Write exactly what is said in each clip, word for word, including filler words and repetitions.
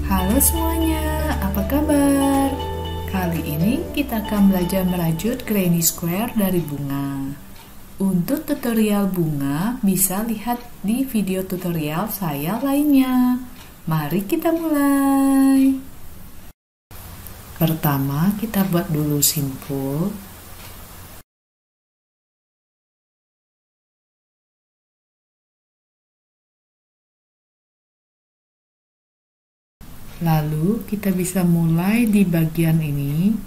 Halo semuanya, apa kabar? Kali ini kita akan belajar merajut granny square dari bunga. Untuk tutorial bunga bisa lihat di video tutorial saya lainnya. Mari kita mulai. Pertama kita buat dulu simpul. Lalu kita bisa mulai di bagian ini.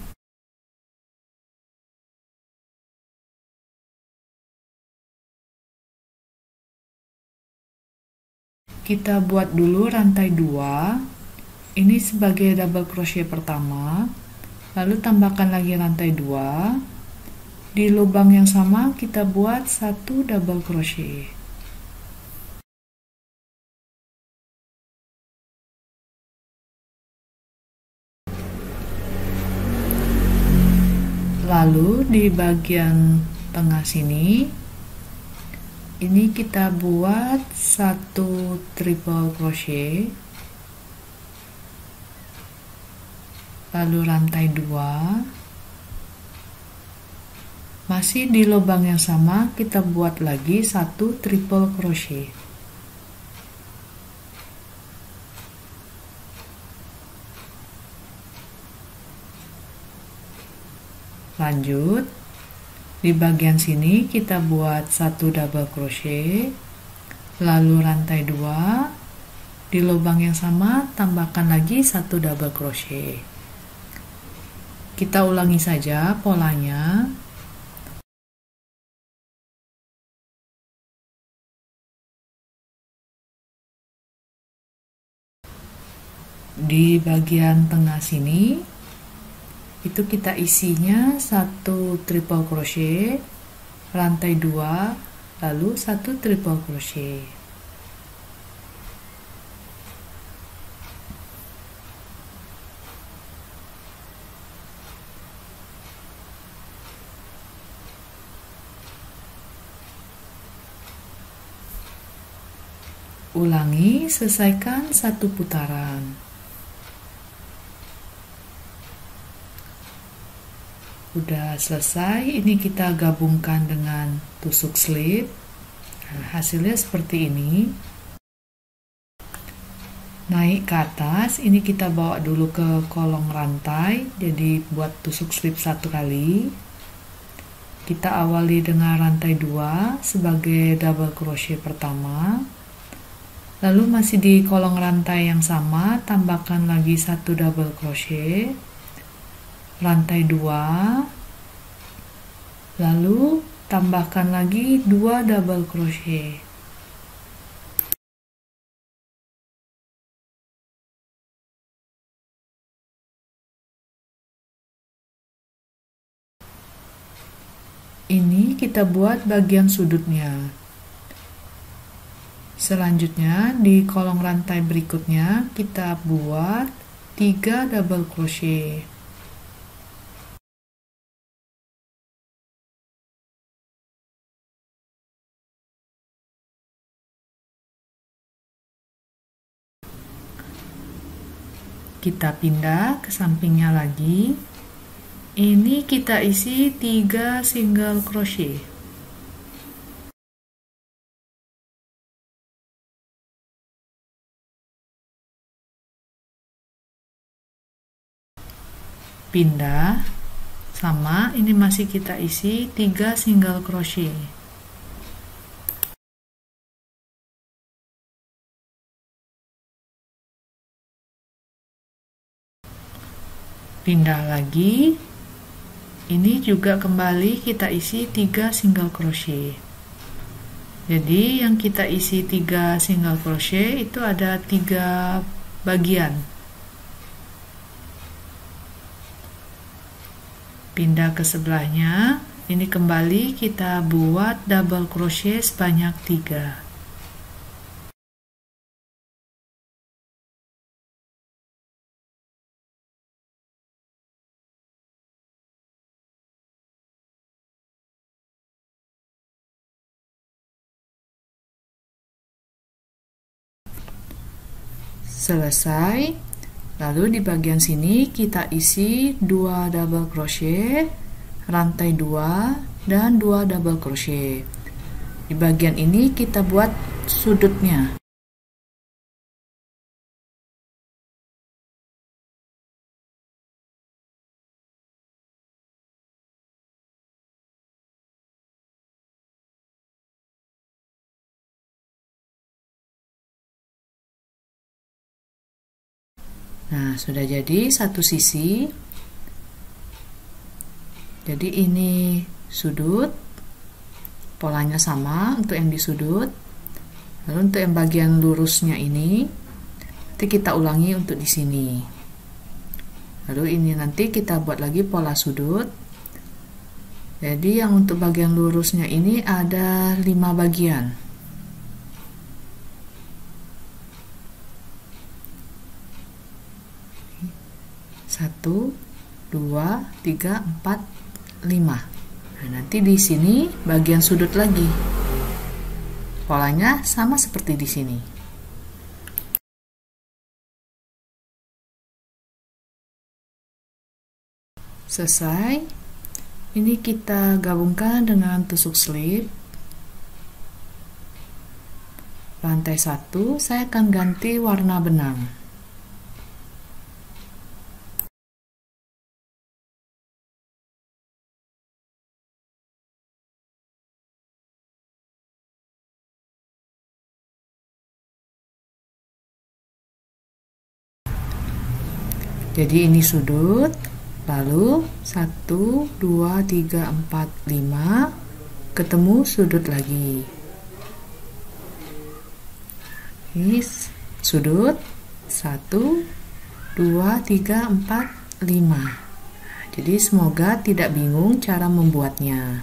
Kita buat dulu rantai dua. Ini sebagai double crochet pertama. Lalu tambahkan lagi rantai dua. Di lubang yang sama kita buat satu double crochet. Lalu di bagian tengah sini, ini kita buat satu triple crochet, lalu rantai dua. Masih di lubang yang sama kita buat lagi satu triple crochet. Lanjut, di bagian sini kita buat satu double crochet, lalu rantai dua, di lubang yang sama tambahkan lagi satu double crochet. Kita ulangi saja polanya. Di bagian tengah sini itu kita isinya satu triple crochet, rantai dua, lalu satu triple crochet. Ulangi, selesaikan satu putaran. Udah selesai, ini kita gabungkan dengan tusuk slip. Nah, hasilnya seperti ini. Naik ke atas, ini kita bawa dulu ke kolong rantai, jadi buat tusuk slip satu kali. Kita awali dengan rantai dua sebagai double crochet pertama. Lalu masih di kolong rantai yang sama, tambahkan lagi satu double crochet, rantai dua, lalu tambahkan lagi dua double crochet. Ini kita buat bagian sudutnya. Selanjutnya di kolong rantai berikutnya kita buat tiga double crochet. Kita pindah ke sampingnya lagi. Ini kita isi tiga single crochet. Pindah, sama, ini masih kita isi tiga single crochet. Pindah lagi, ini juga kembali kita isi tiga single crochet. Jadi yang kita isi tiga single crochet itu ada tiga bagian. Pindah ke sebelahnya, ini kembali kita buat double crochet sebanyak tiga. Selesai. Lalu di bagian sini kita isi dua double crochet, rantai dua, dan dua double crochet. Di bagian ini kita buat sudutnya. Nah, sudah jadi satu sisi. Jadi ini sudut, polanya sama untuk yang di sudut. Lalu untuk yang bagian lurusnya ini, nanti kita ulangi untuk di sini. Lalu ini nanti kita buat lagi pola sudut. Jadi yang untuk bagian lurusnya ini ada lima bagian. Satu, dua, tiga, empat, lima. Nah, nanti di sini bagian sudut lagi. Polanya sama seperti di sini. Selesai. Ini kita gabungkan dengan tusuk slip. Rantai satu, saya akan ganti warna benang. Jadi ini sudut, lalu satu, dua, tiga, empat, lima, ketemu sudut lagi. Ini sudut, satu, dua, tiga, empat, lima. Jadi semoga tidak bingung cara membuatnya.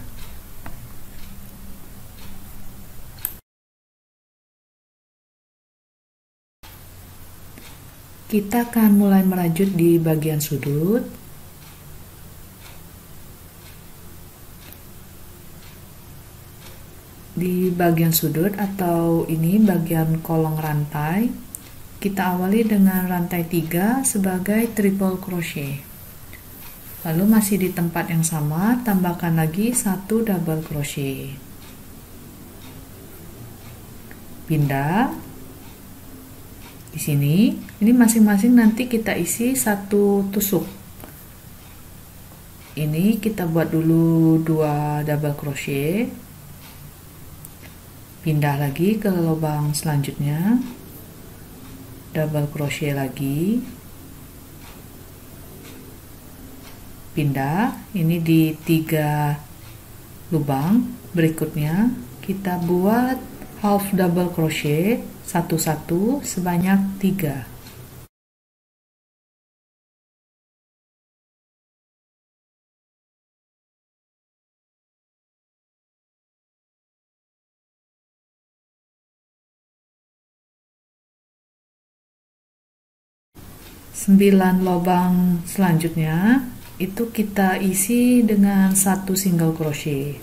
Kita akan mulai merajut di bagian sudut. Di bagian sudut atau ini bagian kolong rantai, kita awali dengan rantai tiga sebagai triple crochet. Lalu masih di tempat yang sama, tambahkan lagi satu double crochet. Pindah. Di sini, ini masing-masing nanti kita isi satu tusuk. Ini kita buat dulu dua double crochet. Pindah lagi ke lubang selanjutnya. Double crochet lagi. Pindah, ini di tiga lubang. Berikutnya, kita buat half double crochet satu-satu sebanyak tiga. Sembilan lubang selanjutnya itu kita isi dengan satu single crochet.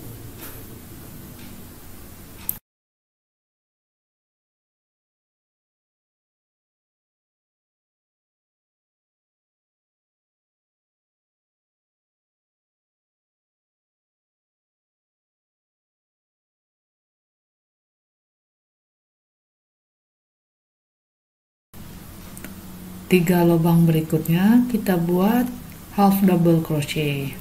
Tiga lubang berikutnya kita buat half double crochet.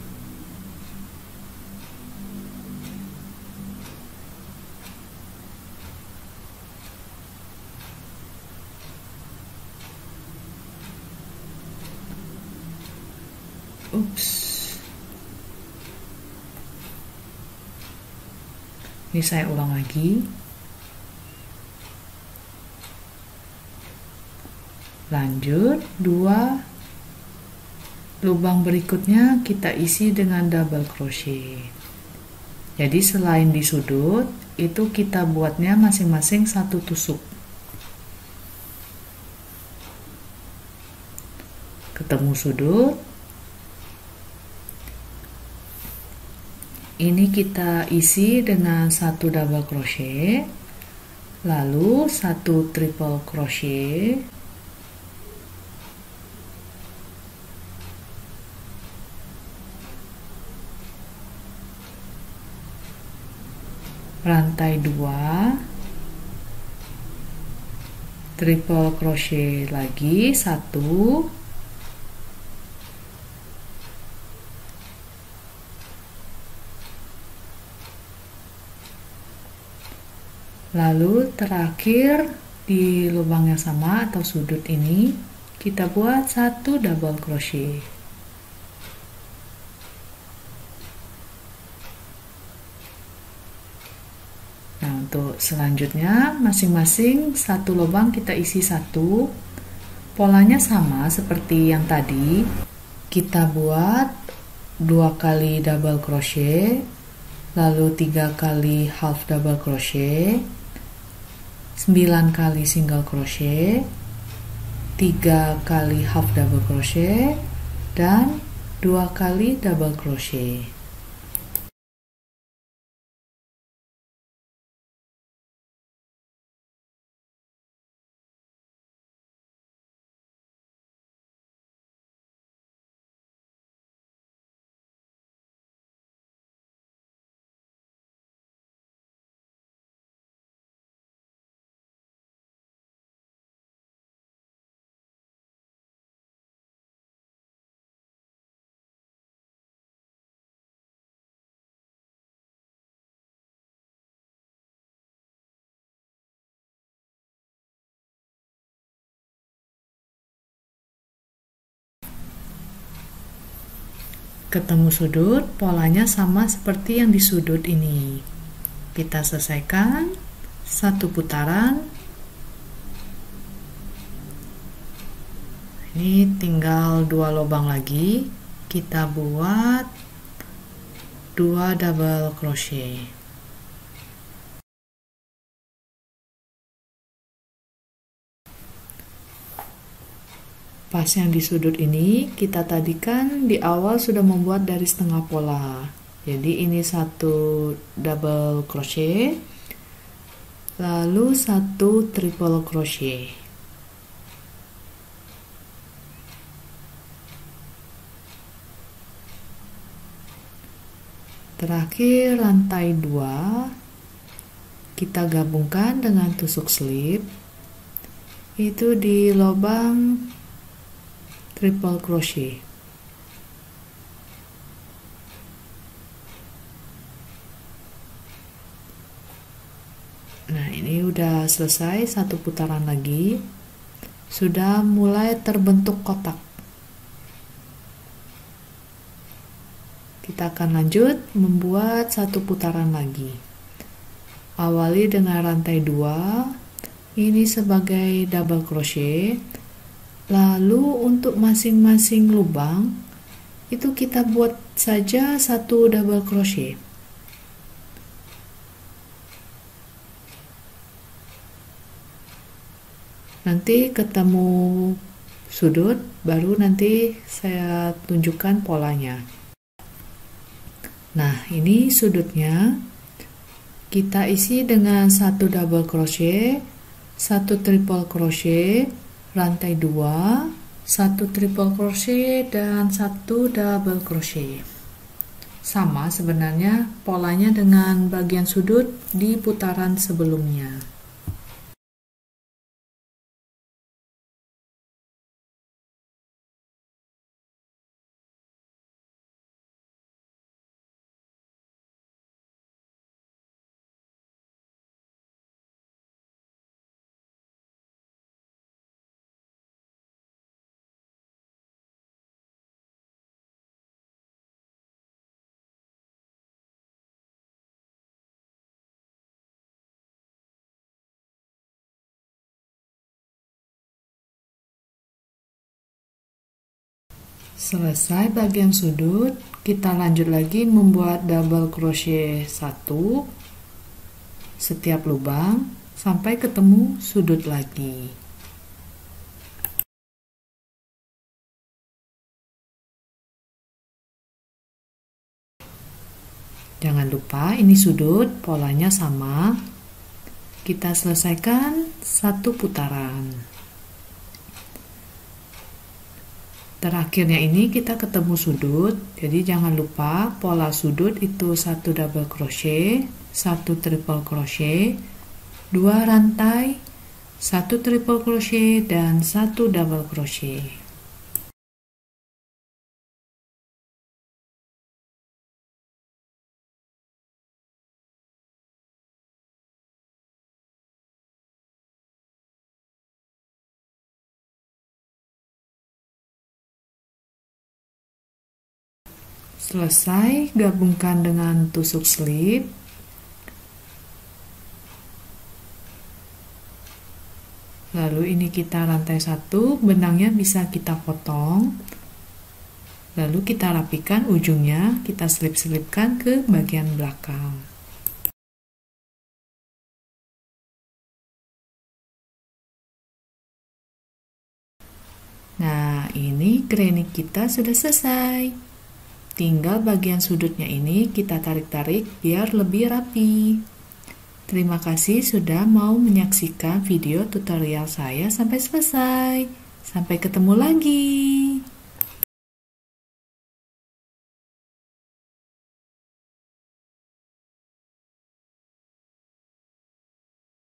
Ups. Ini saya ulang lagi. Lanjut, dua lubang berikutnya kita isi dengan double crochet. Jadi selain di sudut, itu kita buatnya masing-masing satu tusuk. Ketemu sudut. Ini kita isi dengan satu double crochet, lalu satu triple crochet, rantai dua, triple crochet lagi satu, lalu terakhir di lubang yang sama atau sudut ini kita buat satu double crochet. Nah, untuk selanjutnya masing-masing satu lubang kita isi satu. Polanya sama seperti yang tadi. Kita buat dua kali double crochet, lalu tiga kali half double crochet, sembilan kali single crochet, tiga kali half double crochet, dan dua kali double crochet. Ketemu sudut, polanya sama seperti yang di sudut ini. Kita selesaikan satu putaran. Ini tinggal dua lubang lagi. Kita buat dua double crochet. Pas yang di sudut ini, kita tadi kan di awal sudah membuat dari setengah pola. Jadi ini satu double crochet, lalu satu triple crochet. Terakhir rantai dua, kita gabungkan dengan tusuk slip. Itu di lubang triple crochet. Nah, ini udah selesai satu putaran lagi. Sudah mulai terbentuk kotak. Kita akan lanjut membuat satu putaran lagi. Awali dengan rantai dua. Ini sebagai double crochet. Lalu untuk masing-masing lubang itu kita buat saja satu double crochet. Nanti ketemu sudut, baru nanti saya tunjukkan polanya. Nah, ini sudutnya. Kita isi dengan satu double crochet, satu triple crochet, rantai dua, satu triple crochet, dan satu double crochet. Sama sebenarnya polanya dengan bagian sudut di putaran sebelumnya. Selesai bagian sudut, kita lanjut lagi membuat double crochet satu setiap lubang sampai ketemu sudut lagi. Jangan lupa ini sudut, polanya sama. Kita selesaikan satu putaran. Terakhirnya ini kita ketemu sudut, jadi jangan lupa pola sudut itu satu double crochet, satu triple crochet, dua rantai, satu triple crochet, dan satu double crochet. Selesai, gabungkan dengan tusuk slip. Lalu ini kita rantai satu, benangnya bisa kita potong. Lalu kita rapikan ujungnya, kita selip-selipkan ke bagian belakang. Nah, ini granny kita sudah selesai. Tinggal bagian sudutnya ini kita tarik-tarik biar lebih rapi. Terima kasih sudah mau menyaksikan video tutorial saya sampai selesai. Sampai ketemu lagi.